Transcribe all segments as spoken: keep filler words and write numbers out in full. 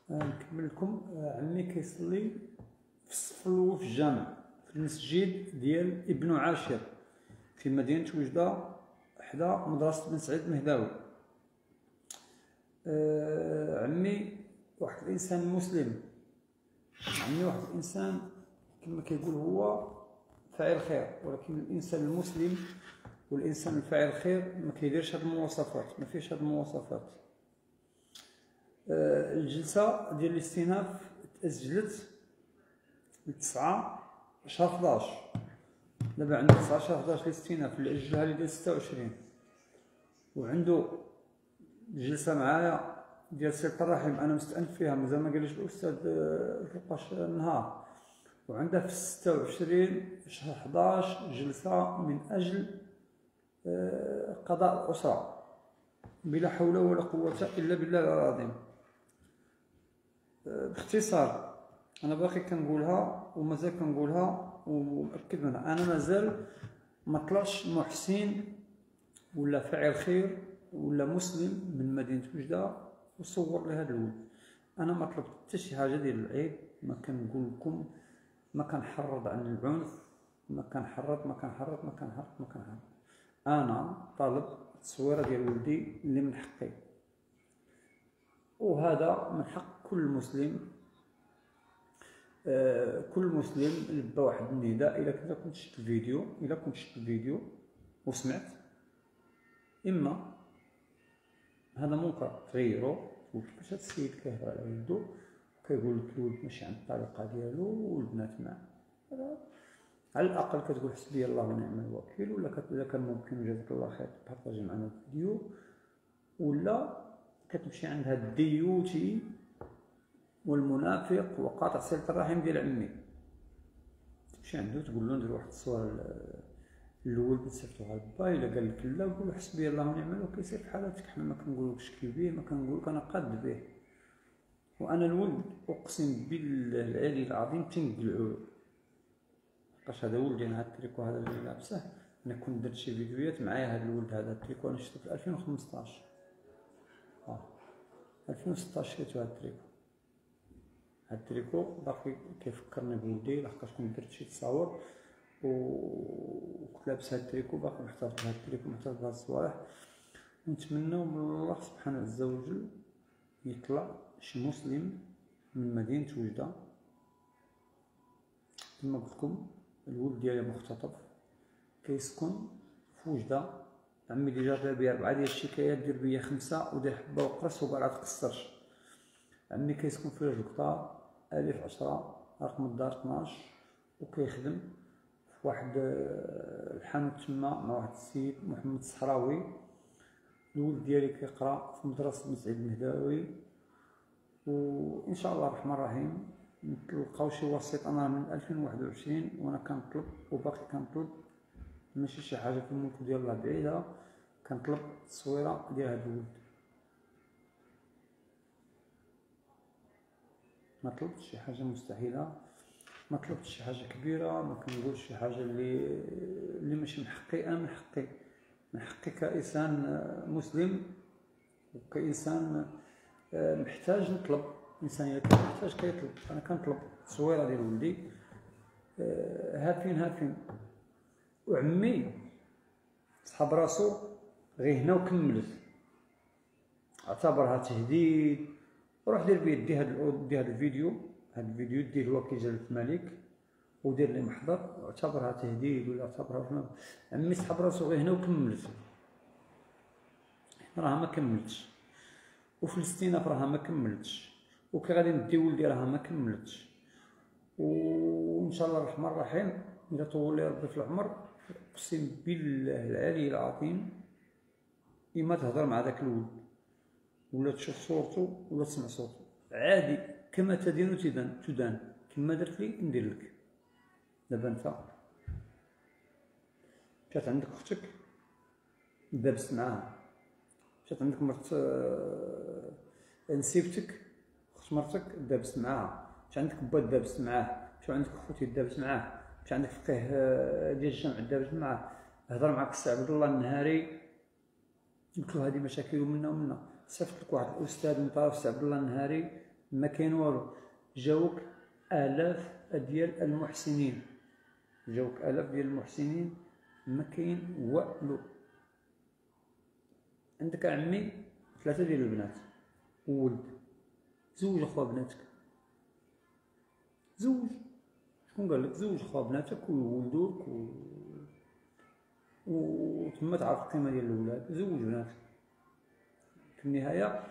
نكمل لكم. عمي كيصلي في الصف الاول في الجامع في المسجد ديال ابن عاشر في مدينة وجدة حدا مدرسة بن سعيد المهداوي. آه عمي واحد الانسان مسلم، عمي واحد الانسان كما كيقول هو فاعل خير، ولكن الانسان المسلم والانسان الفاعل الخير ما كيديرش هاد المواصفات، ما فيش هاد المواصفات. آه الجلسة ديال الاستئناف تأجلت لتسعة شهر حداش، دابا عنده تسعة شهر حداش الاستئناف اللي أجلها لي ديال ستة وعشرين، وعنده جلسة معايا ديال صلة الرحم أنا مستأنف فيها مازال ما قاليش الأستاذ فوقاش النهار، وعندها في ستة وعشرين شهر حداش جلسة من أجل قضاء الأسرة بلا حول ولا قوة إلا بالله العظيم. باختصار أنا باقي كنقولها ومازال كنقولها ومأكد منها، أنا مازال ما طلعش محسن ولا فاعل خير ولا مسلم من مدينة وجدة وصور لي هذا الولد. أنا ما طلبت حتى شي حاجة ديال العيب، ما كنقول لكم، ما كنحرض عن العنف، ما كنحرض ما كنحرض ما كنحرض ما كنحرض أنا طالب التصويرة ديال ولدي اللي من حقي، وهذا من حق كل مسلم. آه كل مسلم لبى واحد النداء. الا كنت كنت شفت الفيديو الا كنت شفت الفيديو وسمعت، اما هذا منكر تغيرو، تقول كيفاش هذا السيد كيهضر على ولدو كيقول لك الولد ماشي عند الطريقه ديالو والبنات معاه، على الاقل كتقول حسبي الله ونعم الوكيل، ولا اذا كان ممكن جزاك الله خير تبارطاجي معنا الفيديو، ولا كتمشي عند هاد الديوتي والمنافق وقاطع صلة الرحم ديال عمي، تمشي عنده تقول له ندير واحد الصوره الولد نصيفطوها لبا، الا قال لك لا قول حسبي الله ونعم الوكيل سير في حالتك، حنا ما كنقولكش كيبيه، ما كنقولك انا قاد به. وانا الولد اقسم بالله العلي العظيم تنقلعو، لحقاش هذا ولدي انا هاد التريكو هذا اللي لابسه، انا كنت درت شي فيديوهات معايا هذا الولد هذا التريكو انا شفتو في ألفين وخمسطاش، اه ألفين وستطاش شريتو هاد التريكو. هاد التريكو باقي كيفكرني بولدي لحقاش كنت درت شي تصاور وكنت لابس هاد التريكو، باقي محتفظ بهاد التريكو محتفظ بهاد الصوالح. ونتمناو من الله سبحانه عز وجل يطلع شي مسلم من مدينة وجدة. كما قلت لكم الولد ديالي مختطف كيسكن في وجدة، عمي ديجا دار بيا ربعة ديال الشكايات، دير بيا خمسة ودير حبة وقرص وكاع تقصرش. عمي كيسكن في الجلطة ألف عشرة رقم الدار اثناش، وكيخدم في واحد الحانوت تما مع واحد السيد محمد الصحراوي. الولد ديالي كيقرا في مدرسة بن سعيد المهداوي، وان شاء الله الرحمن الرحيم نتلقاو شي وسيط. انا من ألفين وواحد وعشرين وانا كنطلب وباقي كنطلب، ماشي شي حاجه في الملك ديال الله بعيده، كنطلب التصويره ديال هذا الولد. ما طلبتش شي حاجه مستحيله، ما طلبتش شي حاجه كبيره، ما كنقولش شي حاجه اللي اللي ماشي من حقي. انا من حقي من حقي كإنسان مسلم وكإنسان محتاج نطلب، الإنسان إلا كان محتاج كيطلب. أنا كنطلب التصويرة ديال ولدي هافين هافين. وعمي صحاب راسو غير هنا وكملت، اعتبرها تهديد. روح دير بيدي هاد دي هاد الفيديو، هاد الفيديو دير هو كي جلالة الملك ودير لي محضر، واعتبرها تهديد ولا اعتبرها. عمي صحاب راسو غير هنا وكملت، راها ما كملتش، وفي الاستئناف راها ما كملتش، وكي غادي ندي ولدي راها ما كملتش. وان شاء الله الرحمن الرحيم الا طول لي ربي في العمر، اقسم بالله العلي العظيم اما تهضر مع داك الولد ولا تشوف صورته ولا تسمع صوته عادي، كما تدين تدان تدان كما درت لي ندير لك. دابا انت جات عندك اختك دابست معاها، جات عندك مرت نسيبتك اخت مرتك دابست معاها، مش عندك با دابست معاه، مش عندك خوتي دابست معاه، مش عندك فقيه ديال الجامع دابست معاه، هضر معاك السي عبد الله النهاري قلت له هذه مشاكل منا ومنا، صيفط لك واحد الاستاذ من طرف السي عبد الله النهاري ما كاين والو. جاوك آلاف ديال المحسنين، جاوك آلاف ديال المحسنين، ما كاين والو. عندك عمي ثلاثة ديال البنات وولد، زوج اخوة بناتك، زوج. شكون قال لك؟ زوج اخوة بناتك ويولدوك و وتما تعرف القيمة ديال الولاد. زوج بناتك. في النهاية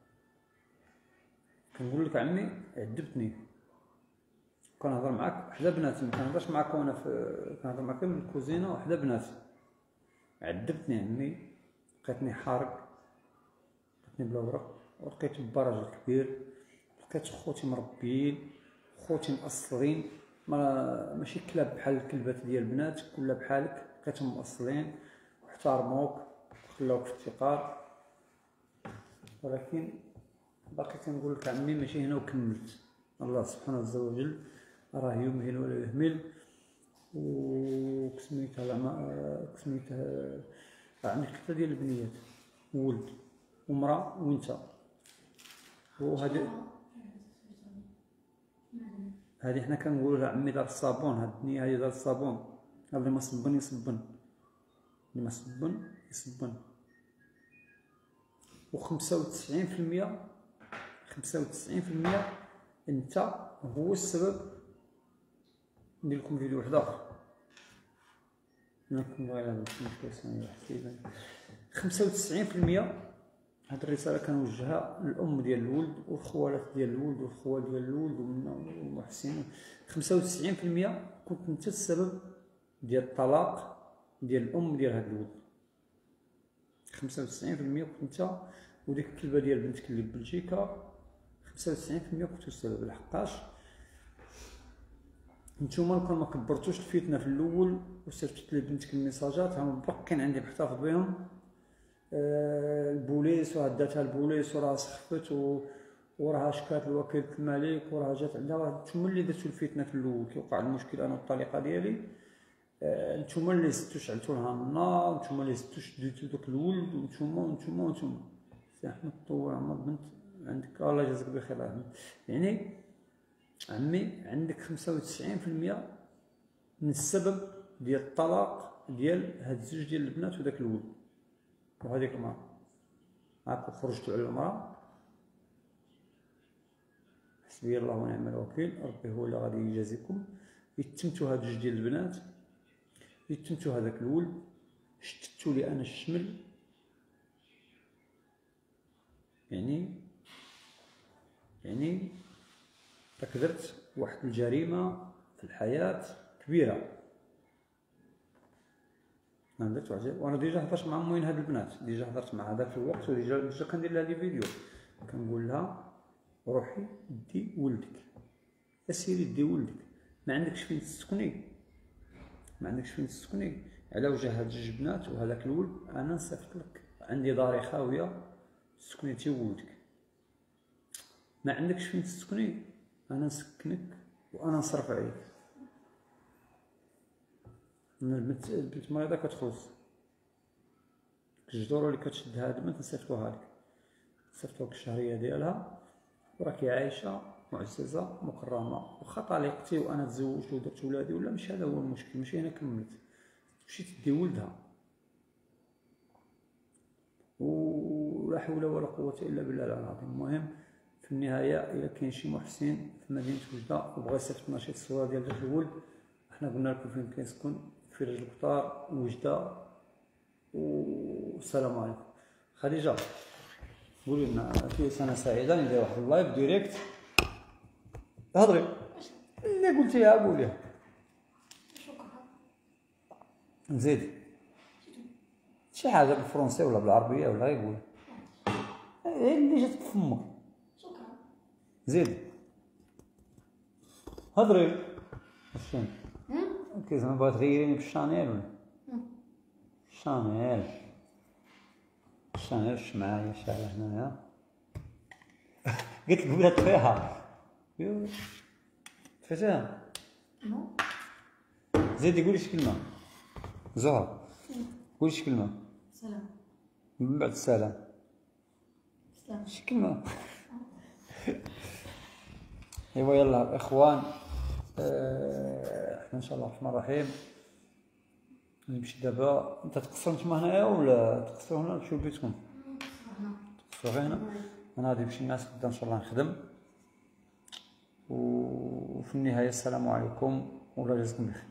كنقول لك عمي عذبتني، كنهضر معاك وحدا بناتي، ما كنهضرش معاك وانا في كنهضر معاك بالكوزينه وحدا بناتي. عذبتني عمي، لقيتني حارق، لقيتني بلا ورق، ولقيت با راجل كبير، لقيت خوتي مربيين، خوتي مأصلين، ما ماشي كلاب بحال الكلبات ديال بناتك ولا بحالك، لقيتهم مأصلين واحترموك وخلاوك في افتقار. ولكن باقي كنقول لك عمي ماشي هنا وكملت. الله سبحانه عز وجل راه يمهل ولا يهمل. وكسميتها زعما كسميتها عندك ثلاثة ديال البنيات، ولد ومرأة وانت. وهادي هادي حنا كنقولوا لها عمي دار الصابون، هاد الدنيا هادي دار الصابون، اللي ما صبن يصبن، اللي ما صبن يصبن. وخمسة وتسعين في المية خمسة وتسعين في المية انت هو السبب. ندير لكم فيديو واحد اخر نكون غير هذا المشكل حسيبا. خمسة وتسعين في المية هاد الرساله كنوجهها للام ديال الولد والخوالات ديال الولد والخوال ديال الولد والمحسن. خمسة وتسعين في المية كنت انت السبب ديال الطلاق ديال الام ديال هاد الولد. خمسة وتسعين في المية كنت انت، وديك الكلبه ديال بنتك اللي ببلجيكا خمسة وتسعين في المية كنتو السبب. لحقاش نتوما كون ما كبرتوش الفتنه في الاول وصيفطت لي بنتك الميساجات، هم باقيين عندي محتفظ بهم. آه البوليس وهداتها البوليس وراها سخفت وراها شكات لوكيلة الملك وراها جات عندها. نتوما اللي درتو الفتنه في الاول كيوقع المشكل انا والطليقه ديالي. آه نتوما اللي زدتو شعلتو لها النار، نتوما اللي زدتو شديتو داك الولد، ونتوما ونتوما ونتوما. سي احمد طول عمر بنت عندك الله يجازيك بخير احمد. يعني عمي عندك خمسة وتسعين في المية من السبب ديال الطلاق ديال هاد الزوج ديال البنات وداك الولد وهذيك المرأة. عاك خرجتوا على المرأة، حسبي الله ونعم الوكيل، ربي هو اللي غادي يجازيكم. يتمتوا هاد الجوج ديال البنات، يتمتوا هذاك الولد، شتتوا لي انا الشمل. يعني يعني راك درت واحد الجريمه في الحياه كبيره. انا درت واحد، وانا ديجا هضرت مع موين هاد البنات، ديجا هضرت مع هذاك الوقت، وديجا ديجا كندير لها دي فيديو كنقول لها روحي دي ولدك، اسيري دي ولدك، ما عندكش فين تسكني، ما عندكش فين تسكني على وجه هاد جوج بنات وهذاك الولد. انا نصيفط لك عندي داري خاويه تسكني تي ولدك، ما عندكش فين تسكني انا نسكنك وانا نصرف عليك. من البنت البنت مريضه كتخلص الجدوره اللي كتشد هاد البنت نصيفطوها لك، نصيفطو لك الشهريه ديالها، وراكي عايشه معززه مكرمه. واخا طليقتي وانا تزوجت ودرت ولادي ولا ماشي هذا هو المشكل، ماشي هنا كملت، تمشي تدي ولدها. ولا حول ولا قوه الا بالله العظيم. المهم في النهايه الا كاين شي محسن في مدينه وجده وبغى يصيفط نشيط الصوره ديال داك الولد، حنا قلنا لكم فين كيسكن، في رجل القطار وجده. والسلام عليكم. خديجه قولي لنا في سنه سعيده، ندير واحد اللايف ديريكت. هضري اللي قلتيها قوليها. شكرا. نزيد شي حاجه بالفرنسي ولا بالعربيه ولا غير قول اللي جات بفمك. شكرا. زيد هضري. شنو كي زعما بغات تغيريني بالشانيل ولا شانيل؟ شانيل واش معايا شاعله هنايا. قلت لك بغات طفيها طفيتيها. نو زيدي قولي شي كلمه. زهر قولي شي كلمه. سلام. من بعد السلام سلام. شي كلمه. ايوا يلا الاخوان، آه، احنا ان شاء الله الرحمن الرحيم نمشي دابا. انت تقصر نتوما هنايا ولا تقصر هنا تمشيو لبيتكم؟ تقصر غير هنا. انا غادي نمشي الناس غدا ان شاء الله نخدم. وفي النهايه السلام عليكم والله يجزيكم بخير.